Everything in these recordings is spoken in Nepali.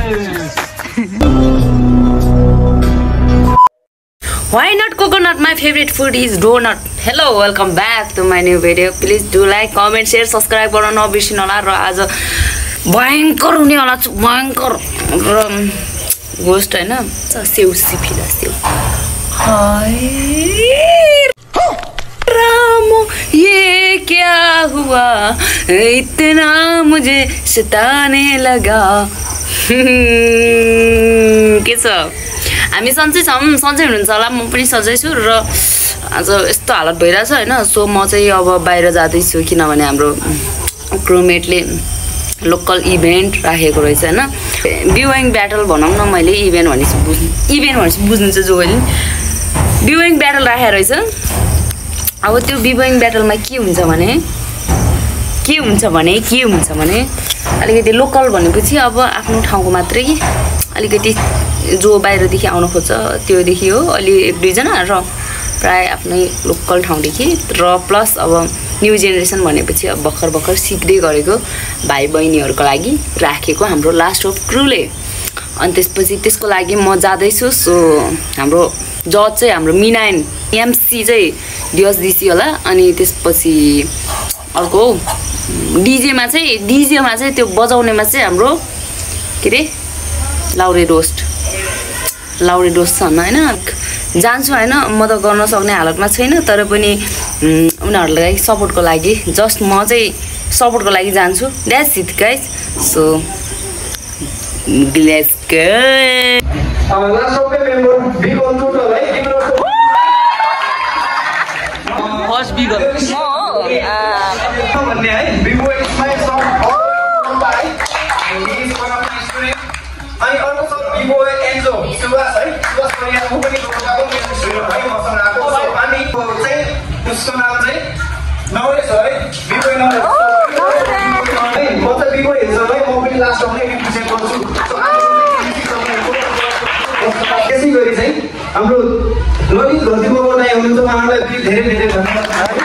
Why not coconut? My favorite food is donut. Hello, welcome back to my new video. Please do like, comment, share, subscribe गर्न नबिर्सिनु होला र आज भयंकर हुने होला छु भयंकर गोस्ट हैन सेउ सिफिला सेउ हाय राम ये क्या हुआ इतना मुझे सताने लगा के छ हामी सन्चै छौं सन्चै हुनुहुन्छ होला म पनि सन्चै छु र आज यस्तो हालत भइराछ हैन सो म चाहिँ अब बाहिर जादै छु किनभने हाम्रो क्रुमेटले लोकल इभेन्ट राखेको रहेछ हैन भिउइङ ब्याटल भनौं न मैले इभेन्ट भनेपछि बुझ्नु चाहिँ जो अहिले भिउइङ ब्याटल राखेको रहेछ अब त्यो भिउइङ ब्याटलमा के हुन्छ भने अलिकति लोकल भनेपछि अब आफ्नो ठाउँको मात्रै अलिकति जो बाहिरदेखि आउन खोज्छ त्यो देखि हो अलि एक दुई जना र प्राय आफ्नै लोकल ठाउँदेखि र प्लस अब न्यू जेनेरेसन भनेपछि अब भर्खर सिक्दै गरेको भाइ बहिनीहरुको लागि राखेको हाम्रो लास्ट होप क्रूले अनि त्यसपछि त्यसको लागि म जादै छु सो हाम्रो जज चाहिँ हाम्रो मिनाइन एमसी चाहिँ दिवस दिसी होला अनि त्यसपछि अर्को डीजेमा चाहिँ त्यो बजाउनेमा चाहिँ हाम्रो के रे लाउरे रोस्ट छ हैन जान्छु हैन म त गर्न सक्ने हालतमा छैन तर पनि उनीहरुलाई सपोर्टको लागि जस्ट म चाहिँ सपोर्टको लागि जान्छु that's it guys so let's go last होपको मेम्बर बिगल टोटल है तिम्रो फर्स्ट बिगल भन्ने है बिगो एक्सपायर सम भाइ is one of my student अनि अर्को छ बिगो एन्जो सुवास है सुवास परिया म पनि कोटाको मेरो स्टुडेन्ट है मसँग आएको छ अनि चाहिँ उसको नाम चाहिँ नवरेश हो है बिगो नवरेश म त बिगो हेर्छ है म पनि लास्ट होपले रिप्रेजेन्ट गर्छु त्यसै गरी चाहिँ हाम्रो ललित घरतीको दाइ हुनुहुन्छ उहाँलाई धेरै धन्यवाद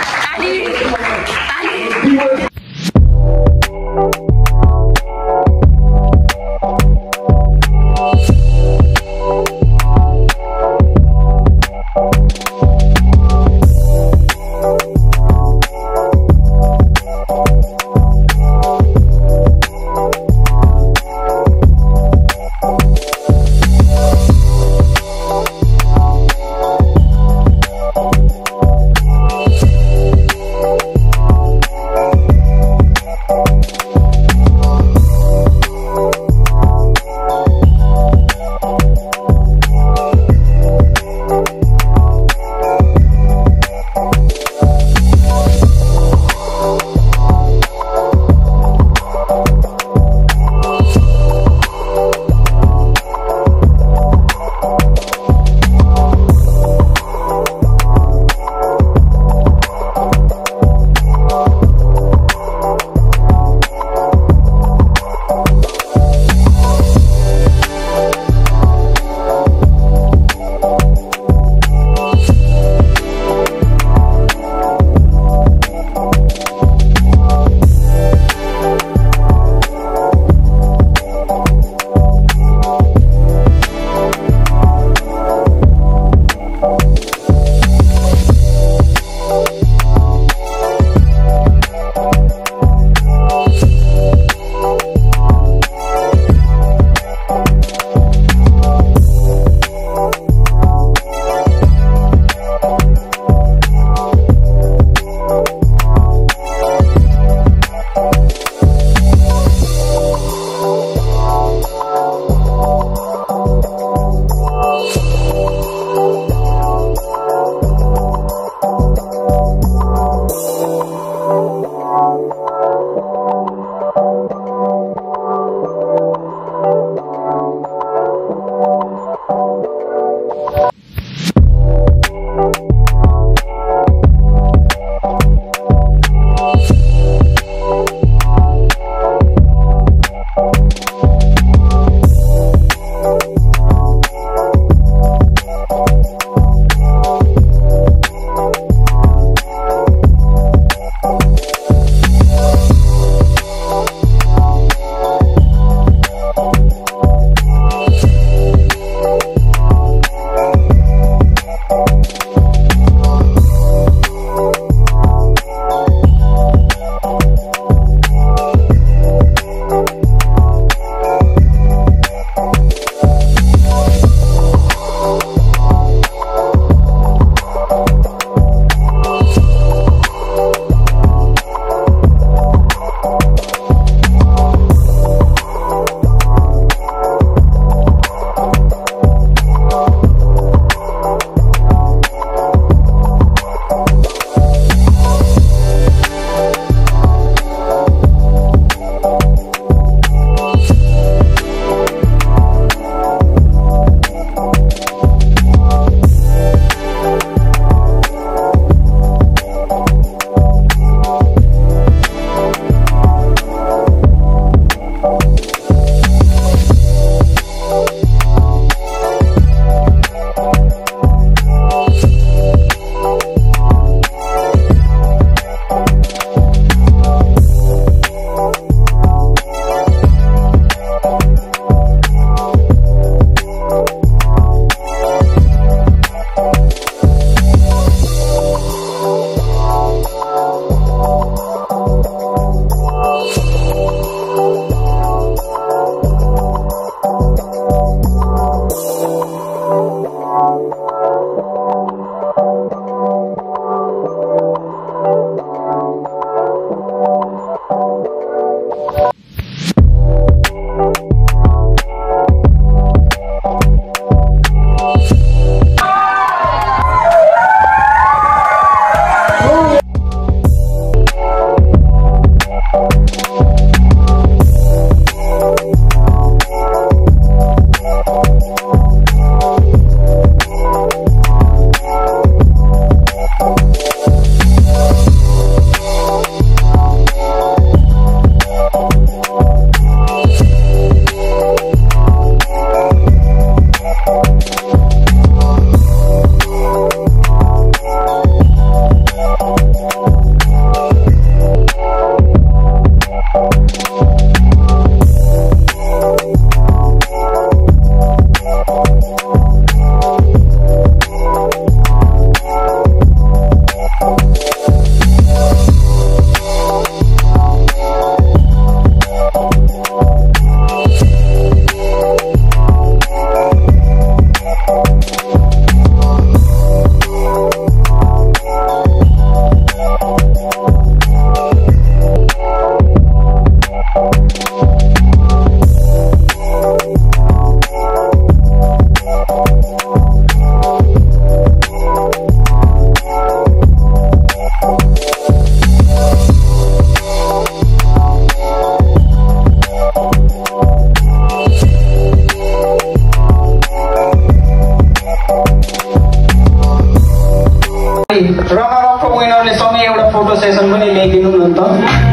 रनर अपको विनरले सँगै एउटा फोटो सेसन पनि ल्याइदिनु न त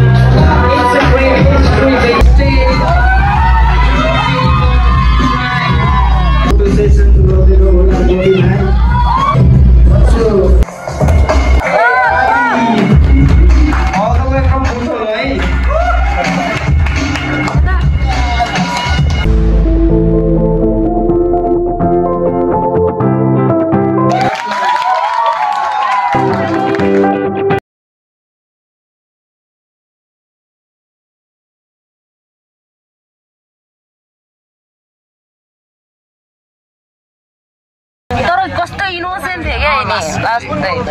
फोटो सेसन गरिदिनु होला कस्तो इनोसेन्ट थियो क्या लास्ट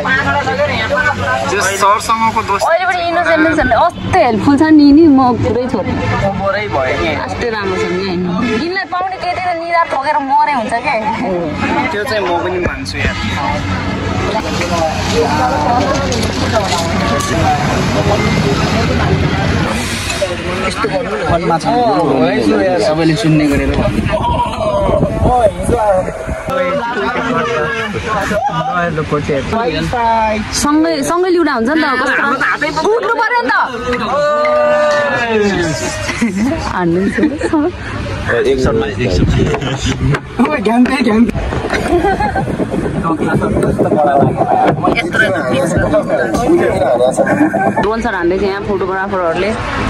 सरसँगको दोस्त अहिले पनि इनोसेन्ट छ नि कस्तो हेल्पफुल छ नि म पुरै छोड्छु बोरै भयो नि कस्तो राम्रो छ नि यिनलाई पाउने केटीले निधार ठोकेर मरे हुन्छ क्या त्यो चाहिँ म पनि मान्छु यार सबैले सुन्ने गरेर सँगै ल्याउँदा हुन्छ नि त कस्तो उठ्नु पर्यो नि ड्रोन सर हान्दै थियो यहाँ फोटोग्राफरहरूले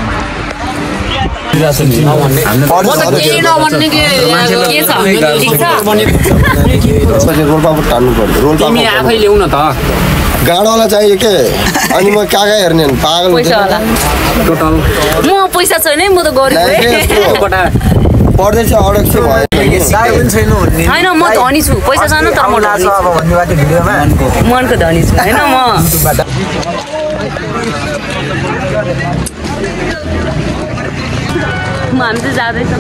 तिमी आफै ल्याउ न त गाडावाला चाहियो के अनि म कहाँ हेर्ने पागल टोटल म पैसा छैन म त गरिब पढ्दैछ अडक चाहिँ होइन म धनी छु पैसा छैन तर म मनको धनी छु होइन म हामी चाहिँ जाँदैछौँ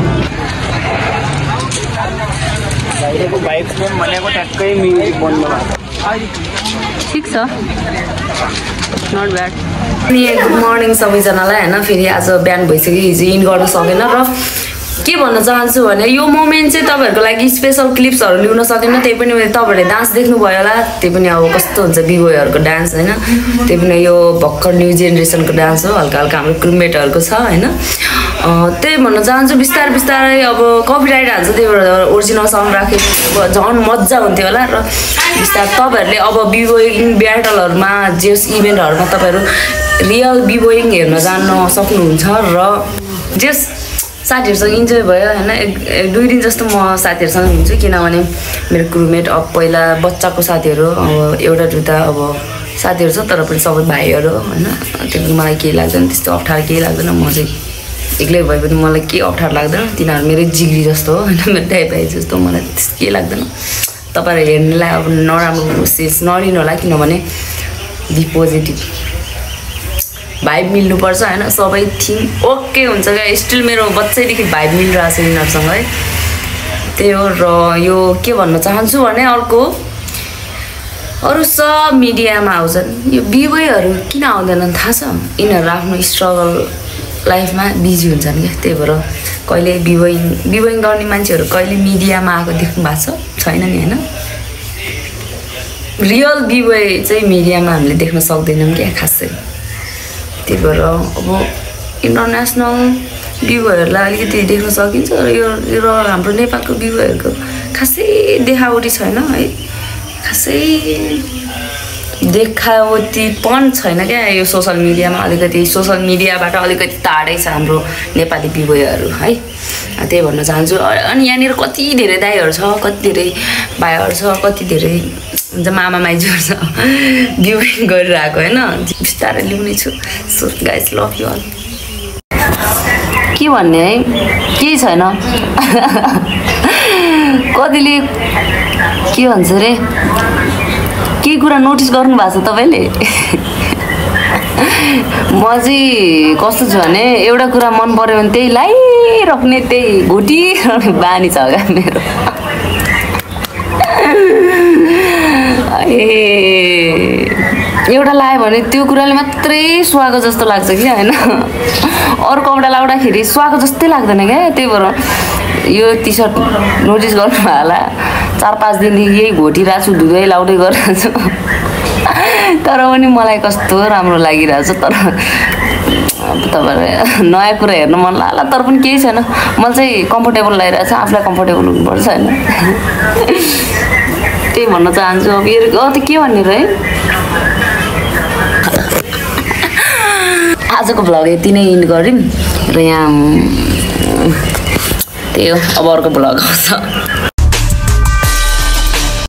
ठिक छ नट ब्याड गुड मर्निङ सबैजनालाई होइन फेरि आज बिहान भइसक्यो हिजो इन गर्न सकेन र के भन्न चाहन्छु भने यो मोमेन्ट चाहिँ तपाईँहरूको लागि स्पेसल क्लिप्सहरू ल्याउन सकेन त्यही पनि तपाईँहरूले डान्स देख्नुभयो होला त्यही पनि अब कस्तो हुन्छ बिबोयहरूको डान्स होइन त्यही पनि यो भर्खर न्यू जेनेरेसनको डान्स हो हल्का हल्का हाम्रो क्रुममेटहरूको छ होइन त्यही भन्न चाहन्छु बिस्तारै बिस्तारै अब कपिराइट हाल्छ त्यही भएर ओरिजिनल साउन्ड राखेको झन् मजा हुन्थ्यो होला र बिस्तारै तपाईँहरूले अब बिबोइङ ब्याटलहरूमा जेस इभेन्टहरूमा तपाईँहरू रियल बिबोइङ हेर्न जान्न सक्नुहुन्छ र जेस साथीहरूसँग इन्जोय भयो होइन एक दुई दिन जस्तो म साथीहरूसँग हुन्छु किनभने मेरो क्रुमेट अब पहिला बच्चाको साथीहरू अब एउटा दुईवटा अब साथीहरू छ तर पनि सबै भाइहरू होइन त्यो मलाई केही लाग्दैन त्यस्तो अप्ठ्यारो केही लाग्दैन म चाहिँ एक्लै भए पनि मलाई केही अप्ठ्यारो लाग्दैन तिनीहरू मेरै जिग्री जस्तो हो होइन मेरो दाइ भाइ जस्तो मलाई त्यस्तो केही लाग्दैन तपाईँहरू हेर्नेलाई अब नराम्रो सेस नलिनु होला किनभने बी पोजिटिभ भाइब मिल्नुपर्छ होइन सबै थिम ओके हुन्छ क्या स्टिल मेरो बच्चैदेखि भाइब मिलिरहेको छ यिनीहरूसँग है त्यही हो र यो के भन्न चाहन्छु भने अर्को अरू सब मिडियामा आउँछन् यो बिबोयहरू किन आउँदैनन् थाहा छ यिनीहरू आफ्नो स्ट्रगल लाइफमा बिजी हुन्छन् क्या त्यही भएर कहिले बिबोइङ गर्ने मान्छेहरू कहिले मिडियामा आएको देख्नु भएको छैन नि होइन रियल बिबोय चाहिँ मिडियामा हामीले देख्न सक्दैनौँ क्या खासै त्यही भएर अब इन्टरनेसनल बिबोयहरूलाई अलिकति देख्न सकिन्छ र यो हाम्रो नेपालको बिबोयहरूको खासै देखावटी छैन है खासै देखावटीपन छैन क्या यो सोसल मिडियामा अलिकति सोसल मिडियाबाट अलिकति टाढै छ हाम्रो नेपाली बिबोयहरू है त्यही भन्न चाहन्छु अनि यहाँनिर कति धेरै दाइहरू छ कति धेरै भाइहरू छ कति धेरै हुन्छ मामा माइजूहरू छ बिबोइङ गरिरहेको होइन बिस्तारै ल्याउने छु so guys love you all के भन्ने है केही छैन कतिले के भन्छ रे केही कुरा नोटिस गर्नु भएको छ तपाईँले म चाहिँ कस्तो छु भने एउटा कुरा मन पर्यो भने त्यही लाइराख्ने त्यही घोटिराख्ने बानी छ क्या मेरो एउटा लायो भने त्यो कुराले मात्रै सुहाएको जस्तो लाग्छ कि होइन अरू कपडा लाउँदाखेरि सुहाएको जस्तै लाग्दैन क्या त्यही भएर यो टी सर्ट नोटिस गर्नु होला 4-5 दिनदेखि यही घोटिरहेको छु धुँदै लाउँदै गरिरहेको छु तर पनि मलाई कस्तो राम्रो लागिरहेछ तर अब तपाईँलाई नयाँ कुरा हेर्नु मन लाग्ला तर पनि केही छैन मलाई चाहिँ कम्फोर्टेबल लागिरहेछ आफूलाई कम्फोर्टेबल हुनुपर्छ होइन त्यही भन्न चाहन्छु अब यो त के भन्ने र है आजको भ्लग यति नै इन्ड गऱ्यौँ र यहाँ त्यही हो अब अर्को भ्लग आउँछ